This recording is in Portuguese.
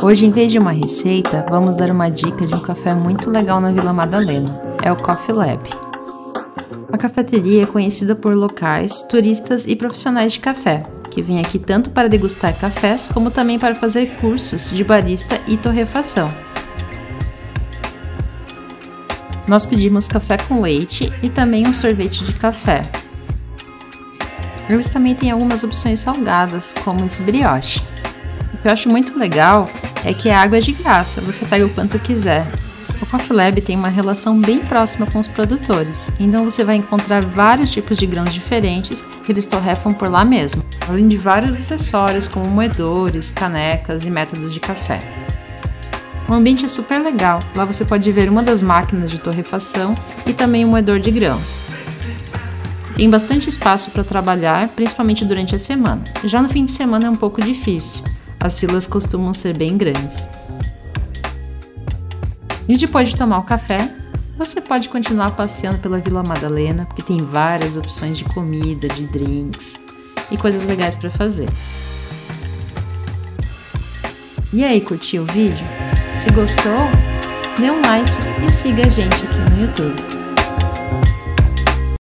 Hoje, em vez de uma receita, vamos dar uma dica de um café muito legal na Vila Madalena. É o Coffee Lab. A cafeteria é conhecida por locais, turistas e profissionais de café, que vêm aqui tanto para degustar cafés, como também para fazer cursos de barista e torrefação. Nós pedimos café com leite e também um sorvete de café. Eles também têm algumas opções salgadas, como esse brioche. O que eu acho muito legal é que a água é de graça, você pega o quanto quiser. O Coffee Lab tem uma relação bem próxima com os produtores, então você vai encontrar vários tipos de grãos diferentes que eles torrefam por lá mesmo, além de vários acessórios como moedores, canecas e métodos de café. O ambiente é super legal, lá você pode ver uma das máquinas de torrefação e também um moedor de grãos. Tem bastante espaço para trabalhar, principalmente durante a semana. Já no fim de semana é um pouco difícil, as filas costumam ser bem grandes. E depois de tomar o café, você pode continuar passeando pela Vila Madalena, porque tem várias opções de comida, de drinks e coisas legais para fazer. E aí, curtiu o vídeo? Se gostou, dê um like e siga a gente aqui no YouTube.